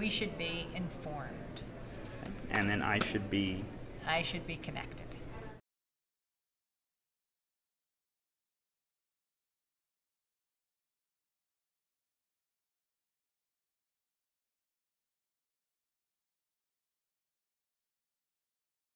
We should be informed. And then I should be connected.